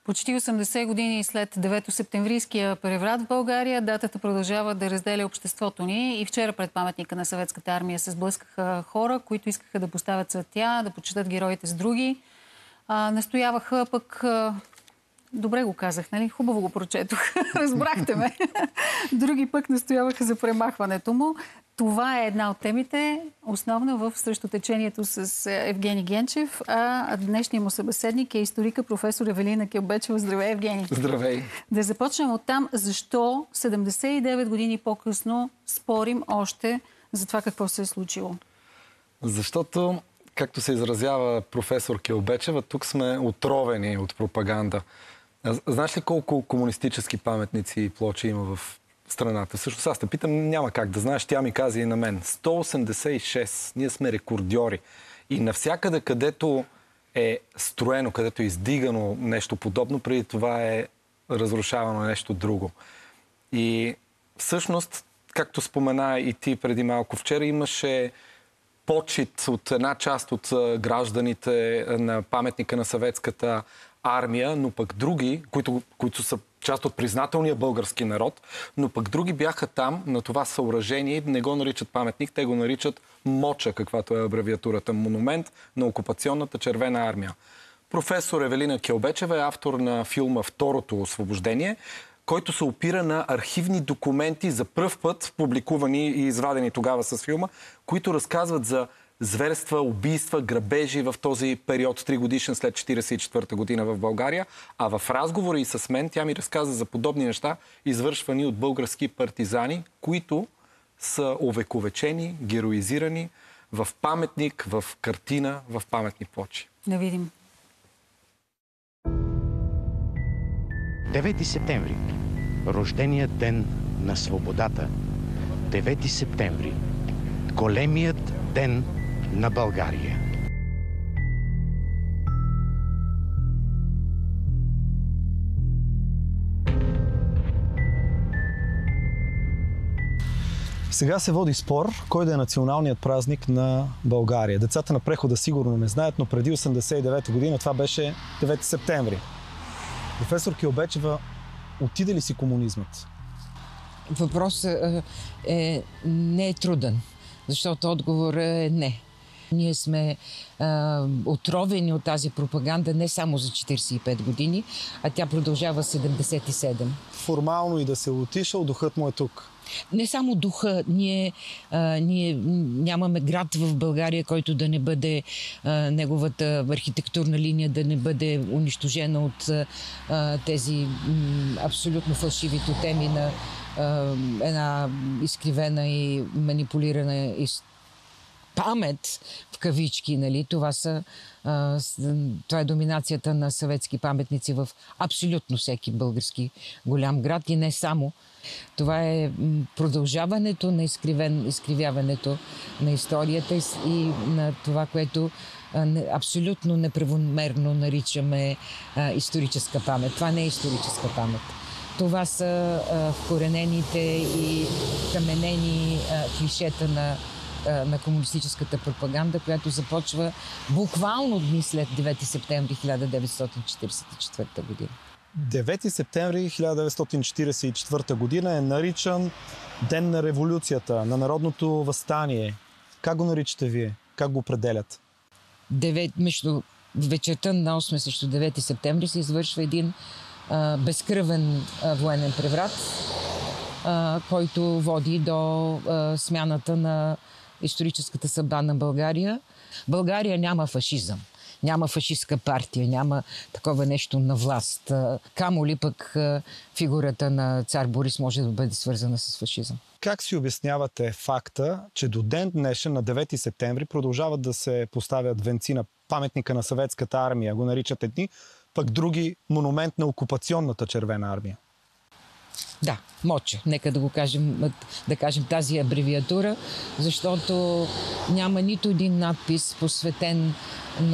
Почти 80 години след 9-септемврийския преврат в България, датата продължава да разделя обществото ни. И вчера пред паметника на Съветската армия се сблъскаха хора, които искаха да поставят цветя, да почитат героите с други. Настояваха пък... Добре го казах, нали? Хубаво го прочетох. Разбрахте ме. Други пък настояваха за премахването му. Това е една от темите, основна в срещотечението с Евгений Генчев, а днешният му събеседник е историка професор Евелина Келбечева. Здравей, Евгений! Здравей! Да започнем оттам. Защо 79 години по-късно спорим още за това какво се е случило? Защото, както се изразява професор Келбечева, тук сме отровени от пропаганда. Знаеш ли колко комунистически паметници и плочи има в страната? Всъщност аз те питам, няма как да знаеш, тя ми каза и на мен. 186. Ние сме рекордьори. И навсякъде, където е строено, където е издигано нещо подобно, преди това е разрушавано нещо друго. И всъщност, както спомена и ти преди малко, вчера имаше почит от една част от гражданите на паметника на Съветската армия, но пък други, които са част от признателния български народ, но пък други бяха там на това съоръжение и не го наричат паметник, те го наричат МОЧА, каквато е абревиатурата, монумент на окупационната червена армия. Професор Евелина Келбечева е автор на филма "Второто освобождение", който се опира на архивни документи за пръв път, публикувани и извадени тогава с филма, които разказват за зверства, убийства, грабежи в този период 3 годишен след 1944 година в България. А в разговори и с мен тя ми разказа за подобни неща, извършвани от български партизани, които са овековечени, героизирани в паметник, в картина, в паметни плочи. Да видим. 9 септември. Рожденият ден на свободата. 9 септември. Големият ден на България. Сега се води спор кой да е националният празник на България. Децата на прехода сигурно не знаят, но преди 89 година това беше 9 септември. Професор Келбечева, отиде ли си комунизмът? Въпросът не е труден, защото отговорът е не. Ние сме отровени от тази пропаганда не само за 45 години, а тя продължава 77. Формално и да се отишъл, духът му е тук. Не само духа, ние нямаме град в България, който да не бъде неговата архитектурна линия да не бъде унищожена от тези абсолютно фалшиви тотеми на една изкривена и манипулирана памет, в кавички, нали? Това е доминацията на съветски паметници в абсолютно всеки български голям град и не само. Това е продължаването на изкривяването на историята и на това, което абсолютно неправомерно наричаме историческа памет. Това не е историческа памет. Това са вкоренените и каменени клишета на комунистическата пропаганда, която започва буквално дни след 9 септември 1944 година. 9 септември 1944 година е наричан Ден на революцията, на народното въстание. Как го наричате вие? Как го определят? Между вечерта на 8 срещу 9 септември се извършва един безкръвен военен преврат, който води до смяната на историческата съдба на България. България няма фашизъм. Няма фашистска партия, няма такова нещо на власт. Камо ли пък фигурата на цар Борис може да бъде свързана с фашизъм. Как си обяснявате факта, че до ден днешен на 9 септември продължават да се поставят венци на паметника на Съветската армия, го наричат едни, пък други монумент на окупационната червена армия? Да, МОЧА. Нека да кажем тази абревиатура, защото няма нито един надпис посветен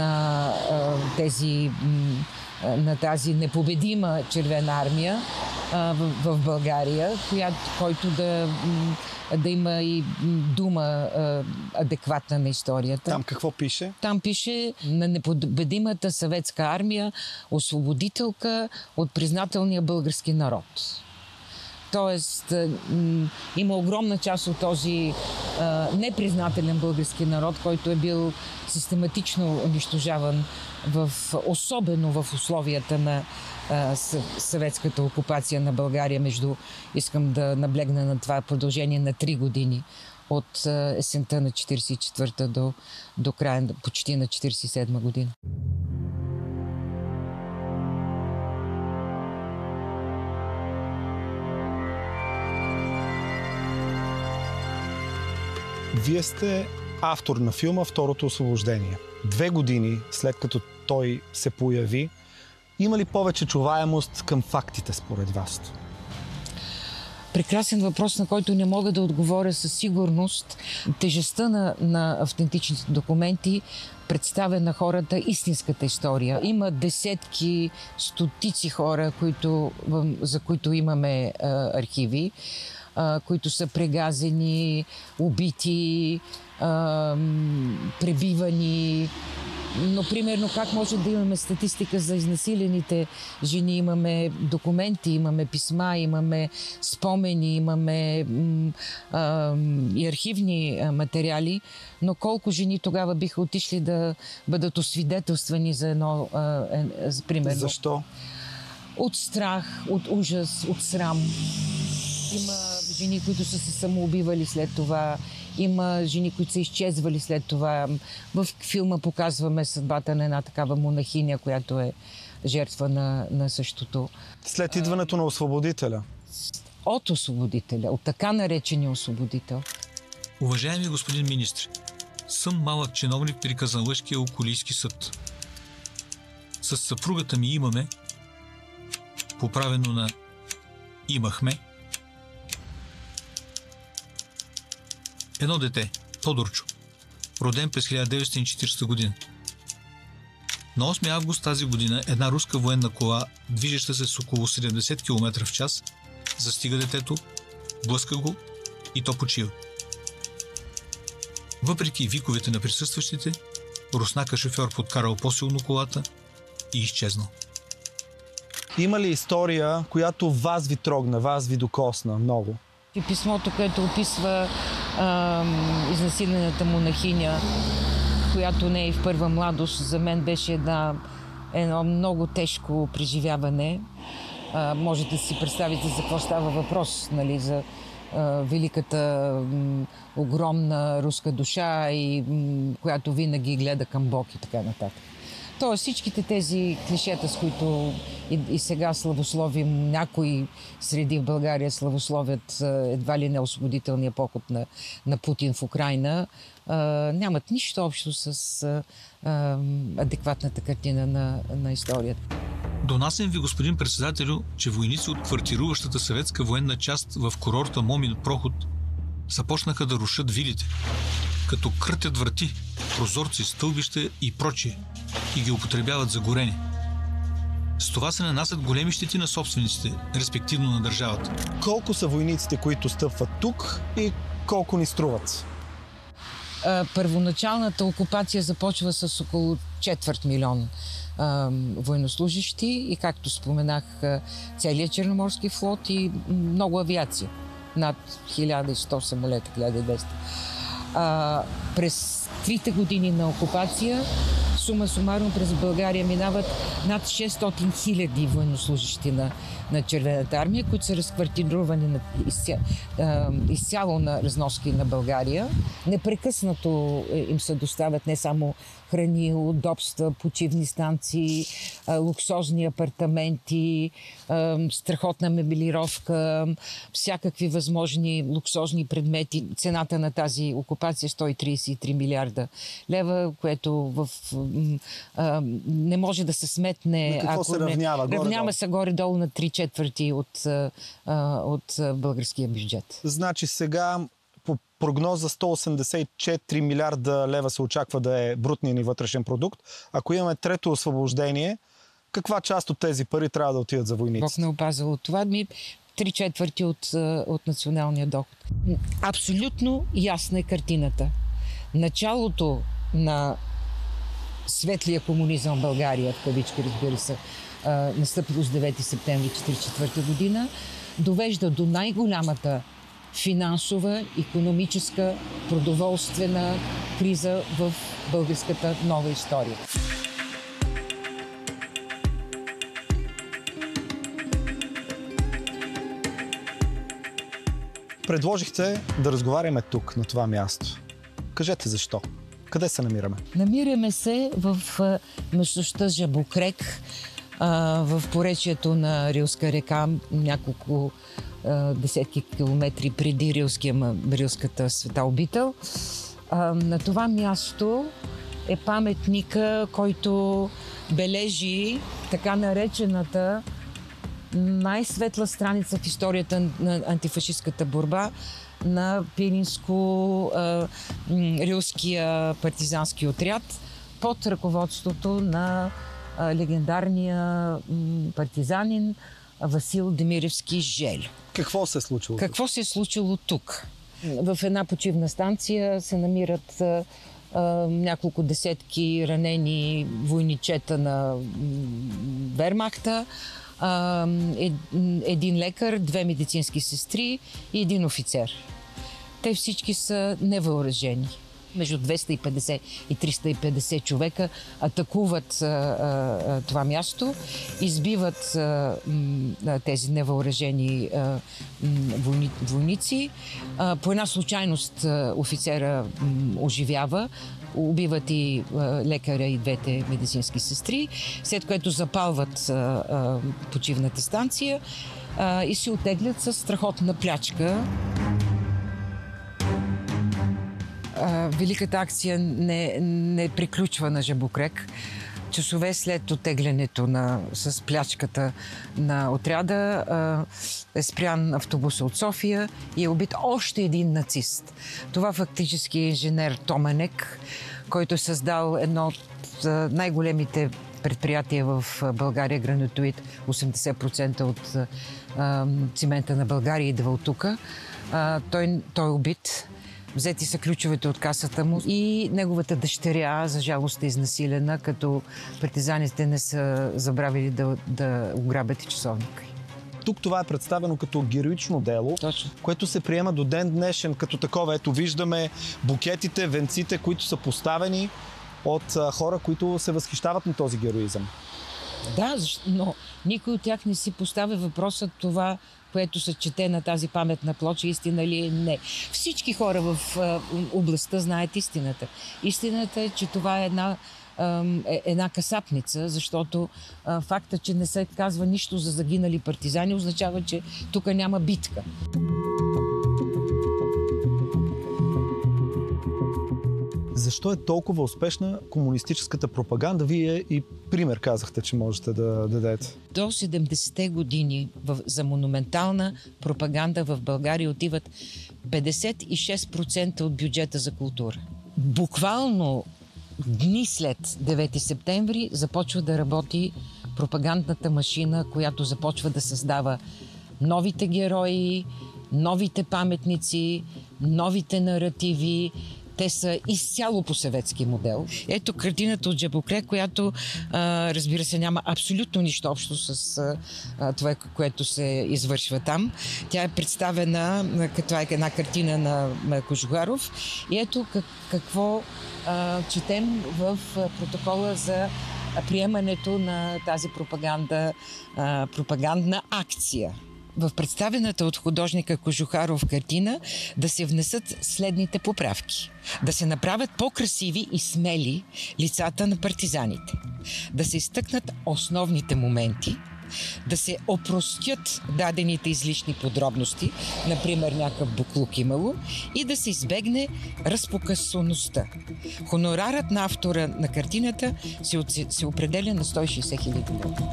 на тази непобедима червена армия, в България, който да има и дума адекватна на историята. Там какво пише? Там пише на непобедимата съветска армия, освободителка от признателния български народ. Тоест, има огромна част от този непризнателен български народ, който е бил систематично унищожаван, особено в условията на съветската окупация на България искам да наблегна на това продължение на 3 години, от есента на 1944 до края почти на 1947 година. Вие сте автор на филма "Второто освобождение". 2 години след като той се появи, има ли повече чуваемост към фактите според вас? Прекрасен въпрос, на който не мога да отговоря със сигурност. Тежестта на автентичните документи представя на хората истинската история. Има десетки, стотици хора, за които имаме архиви, които са прегазени, убити, пребивани. Но, примерно, как може да имаме статистика за изнасилените жени? Имаме документи, имаме писма, имаме спомени, имаме и архивни материали, но колко жени тогава биха отишли да бъдат освидетелствани за едно, примерно? Защо? От страх, от ужас, от срам. Има жени, които са се самоубивали след това. Има жени, които са изчезвали след това. В филма показваме съдбата на една такава монахиня, която е жертва на същото. След идването на освободителя? От освободителя, от така наречения освободител. Уважаеми господин министр, съм малък чиновник при Казанлъшкия околийски съд. С съпругата ми имаме, поправено на имахме, едно дете, Тодорчо, роден през 1940 година. На 8 август тази година една руска военна кола, движеща се с около 70 км в час, застига детето, блъска го и то почива. Въпреки виковете на присъстващите, руснака шофьор подкарал по-силно колата и изчезнал. Има ли история, която вас ви трогна, вас ви докосна много? И писмото, което описва изнасилената монахиня, която не е в първа младост, за мен беше едно много тежко преживяване. Можете да си представите за какво става въпрос, нали, за великата, огромна руска душа, която винаги гледа към Бог и така нататък. Тоест всичките тези клишета, с които и сега славословим, някои среди в България славословят едва ли не освободителния поход на Путин в Украйна, нямат нищо общо с адекватната картина на историята. Донасям ви, господин председателю, че войници от квартируващата съветска военна част в курорта Момин проход започнаха да рушат вилите, като къртят врати, прозорци, стълбища и прочие, и ги употребяват за горене. С това се нанасят големи щети на собствениците, респективно на държавата. Колко са войниците, които стъпват тук и колко ни струват? Първоначалната окупация започва с около 250 000 военнослужащи и, както споменах, целият Черноморски флот и много авиация. Над 1100 самолета, 1200. През 3 години на окупация сума сумарно през България минават над 600 000 военнослужащи на Червената армия, които са разквартирувани изцяло на разноски на България. Непрекъснато им се доставят не само храни, удобства, почивни станции, луксозни апартаменти, страхотна мебелировка, всякакви възможни луксозни предмети. Цената на тази окупация е 133 милиарда лева, което не може да се сметне. На какво се равнява? Равнява се горе-долу на 3/4 от българския бюджет. Значи сега по прогноза 184 милиарда лева се очаква да е брутният ни вътрешен продукт. Ако имаме трето освобождение, Каква част от тези пари трябва да отидат за Бог войниците? не опазал от това. 3/4 от националния доход. Абсолютно ясна е картината. Началото на светлия комунизъм в България, в кавички, разбира се, настъпило с 9 септември 1944 година, довежда до най-голямата финансова, икономическа, продоволствена криза в българската нова история. Предложихте да разговаряме тук, на това място. Кажете защо? Къде се намираме? Намираме се в местността Жабокрек, в поречието на Рилска река, няколко десетки километри преди Рилската света обител. На това място е паметника, който бележи така наречената най-светла страница в историята на антифашистката борба на Пиринско-рилския партизански отряд под ръководството на легендарния партизанин Васил Демиревски Желю. Какво се е случило? Какво се е случило тук? В една почивна станция се намират няколко десетки ранени войничета на Вермахта, един лекар, 2 медицински сестри и един офицер. Те всички са невъоръжени. Между 250 и 350 човека атакуват това място, избиват тези невъоръжени войници. По една случайност офицера оживява, убиват и лекаря и 2 медицински сестри, след което запалват почивната станция и се оттеглят със страхотна плячка. Великата акция не приключва на Жабокрек. Часове след оттеглянето с плячката на отряда е спрян автобуса от София и е убит още един нацист. Това фактически е инженер Томенек, който е създал едно от най-големите предприятия в България, Гранатоид. 80% от цимента на България идва от тук. Той е убит. Взети са ключовете от касата му и неговата дъщеря, за жалост, е изнасилена, като партизаните не са забравили да ограбят и часовника. Тук това е представено като героично дело, Точно. което се приема до ден днешен като такова. Ето виждаме букетите, венците, които са поставени от хора, които се възхищават на този героизъм. Да, но никой от тях не си поставя въпроса това, което се чете на тази паметна плоча, истина ли е? Не. Всички хора в областта знаят истината. Истината е, че това е една касапница, защото факта, че не се казва нищо за загинали партизани, означава, че тук няма битка. Защо е толкова успешна комунистическата пропаганда? Вие и пример казахте, че можете да дадете. До 70-те години за монументална пропаганда в България отиват 56% от бюджета за култура. Буквално дни след 9 септември започва да работи пропагандната машина, която започва да създава новите герои, новите паметници, новите наративи. Те са изцяло по съветски модел. Ето картината от Жабокрек, която, разбира се, няма абсолютно нищо общо с това, което се извършва там. Тя е представена като една картина на Кожухаров. И ето какво четем в протокола за приемането на тази пропагандна акция. В представената от художника Кожухаров картина да се внесат следните поправки. Да се направят по-красиви и смели лицата на партизаните. Да се изтъкнат основните моменти. Да се опростят дадените излишни подробности, например някакъв буклук имало, и да се избегне разпокъсаността. Хонорарът на автора на картината се определя на 160 000 лева.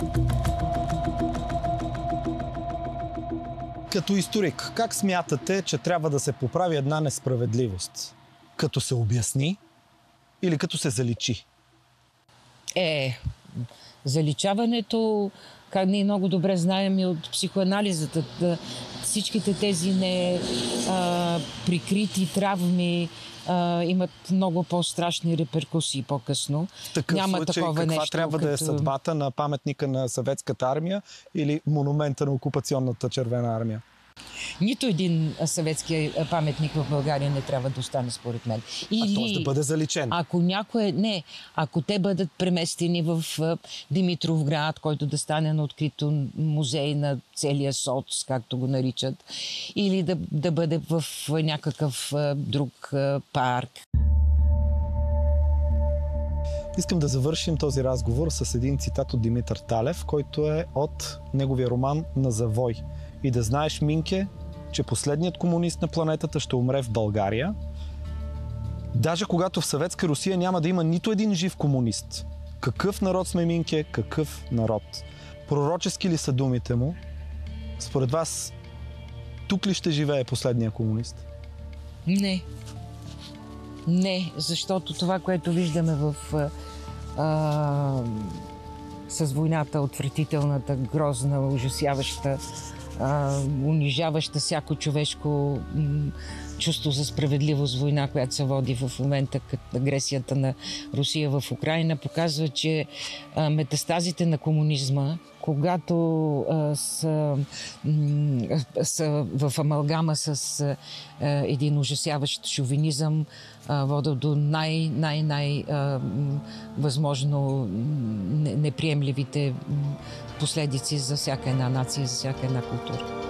Като историк, как смятате, че трябва да се поправи една несправедливост? Като се обясни или като се заличи? Заличаването, как ние много добре знаем и от психоанализата, всичките тези прикрити травми имат много по-страшни реперкусии по-късно. В такъв Няма случай, такова каква нещо, трябва да е съдбата на паметника на Съветската армия или монумента на окупационната Червена армия? Нито един съветски паметник в България не трябва да остане, според мен. Т.е. да бъде заличен. Ако те бъдат преместени в Димитровград, който да стане на открито музей на целия соц, както го наричат, или да бъде в някакъв друг парк. Искам да завършим този разговор с един цитат от Димитър Талев, който е от неговия роман «На завой». И да знаеш, Минке, че последният комунист на планетата ще умре в България, даже когато в Съветска Русия няма да има нито един жив комунист. Какъв народ сме, Минке, какъв народ? Пророчески ли са думите му? Според вас, тук ли ще живее последния комунист? Не. Не, защото това, което виждаме с войната, отвратителната, грозна, ужасяваща, унижаваща всяко човешко чувство за справедливост война, която се води в момента като агресията на Русия в Украйна, показва, че метастазите на комунизма, когато са в амалгама с един ужасяващ шовинизъм, водят до възможно неприемливите последици за всяка една нация, за всяка една култура.